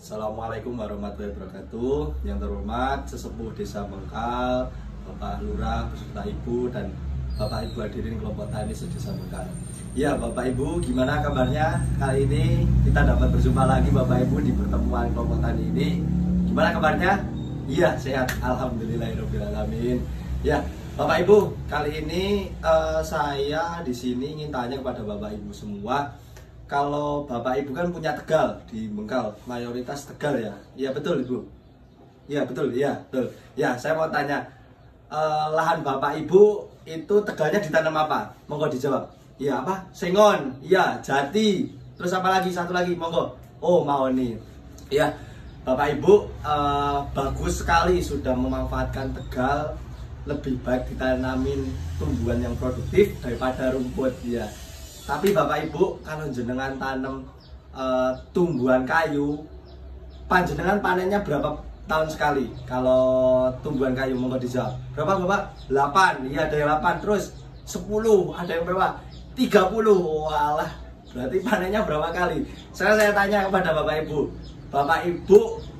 Assalamualaikum warahmatullahi wabarakatuh. Yang terhormat sesepuh Desa Bengkal, Bapak Lurah beserta Ibu dan Bapak Ibu hadirin kelompok tani se-Desa Bengkal. Ya Bapak Ibu, gimana kabarnya? Kali ini kita dapat berjumpa lagi Bapak Ibu di pertemuan kelompok tani ini. Gimana kabarnya? Iya sehat, alhamdulillahirobbilalamin. Ya Bapak Ibu, kali ini saya di sini ingin tanya kepada Bapak Ibu semua. Kalau Bapak Ibu kan punya Tegal di Bengkal, mayoritas Tegal ya? Iya betul Ibu? Iya betul, iya betul. Ya saya mau tanya, lahan Bapak Ibu itu Tegalnya ditanam apa? Monggo dijawab. Iya apa? Sengon, iya jati. Terus apa lagi? Satu lagi, monggo. Oh Mahoni. Iya Bapak Ibu, bagus sekali sudah memanfaatkan Tegal. Lebih baik ditanamin tumbuhan yang produktif daripada rumput ya. Tapi Bapak Ibu, kalau jenengan tanam tumbuhan kayu, panjenengan panennya berapa tahun sekali? Kalau tumbuhan kayu monggo dijawab. Berapa Bapak? 8. Iya ada yang 8. Terus 10, ada yang berapa? 30. Walah, berarti panennya berapa kali? Saya tanya kepada Bapak Ibu. Bapak Ibu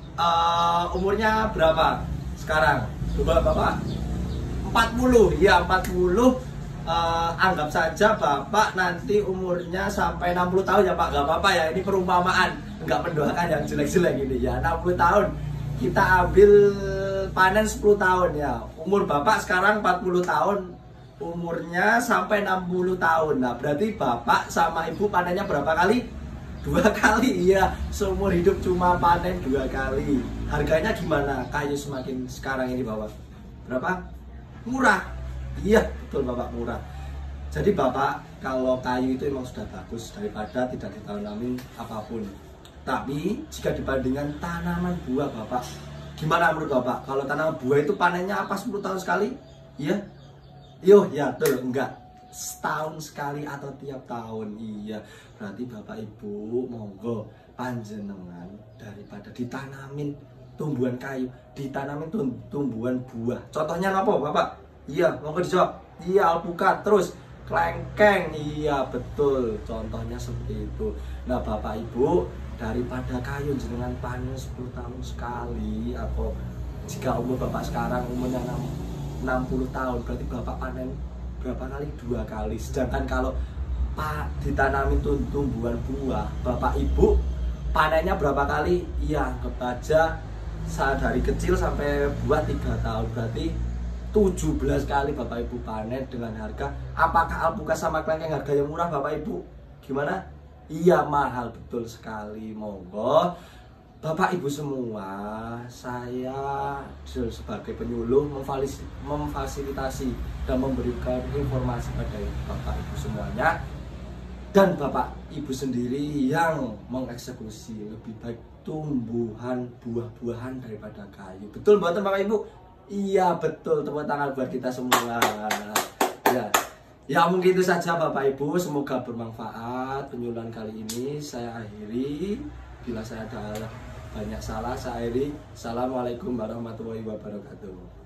umurnya berapa sekarang? Coba Bapak. 40. Iya 40. Anggap saja Bapak nanti umurnya sampai 60 tahun ya Pak, nggak apa-apa ya, ini perumpamaan, nggak mendoakan yang jelek-jelek ini ya. 60 tahun kita ambil panen 10 tahun ya. Umur Bapak sekarang 40 tahun, umurnya sampai 60 tahun. Nah berarti Bapak sama Ibu panennya berapa kali? 2 kali ya, seumur hidup cuma panen 2 kali. Harganya gimana kayu semakin sekarang ini Bapak? Berapa? Murah. Iya betul Bapak, murah. Jadi Bapak kalau kayu itu emang sudah bagus daripada tidak ditanamin apapun. Tapi jika dibandingkan tanaman buah Bapak, gimana menurut Bapak? Kalau tanaman buah itu panennya apa 10 tahun sekali? Iya? Yo ya betul, enggak setahun sekali atau tiap tahun. Iya berarti Bapak Ibu monggo panjenengan daripada ditanamin tumbuhan kayu, ditanamin tumbuhan buah. Contohnya apa Bapak? Iya, mau dijawab. Iya, alpukat, terus kelengkeng. Iya, betul. Contohnya seperti itu. Nah, Bapak Ibu, daripada kayu jenengan panen 10 tahun sekali, atau jika umur Bapak sekarang umurnya 60 tahun, berarti Bapak panen berapa kali? 2 kali. Sedangkan kalau Pak ditanami tumbuhan buah, Bapak Ibu panennya berapa kali? Iya, anggap aja dari kecil sampai buah 3 tahun. Berarti 17 kali Bapak Ibu panen dengan harga. Apakah alpukat sama kelengkeng harga yang murah Bapak Ibu? Gimana? Iya mahal, betul sekali. Monggo Bapak Ibu semua, saya sebagai penyuluh memfasilitasi dan memberikan informasi pada Bapak Ibu semuanya. Dan Bapak Ibu sendiri yang mengeksekusi, lebih baik tumbuhan buah-buahan daripada kayu. Betul buatan Bapak Ibu? Iya betul, tepuk tangan buat kita semua. Ya mungkin itu saja Bapak Ibu, semoga bermanfaat penyuluhan kali ini. Saya akhiri, bila saya ada banyak salah saya akhiri. Assalamualaikum warahmatullahi wabarakatuh.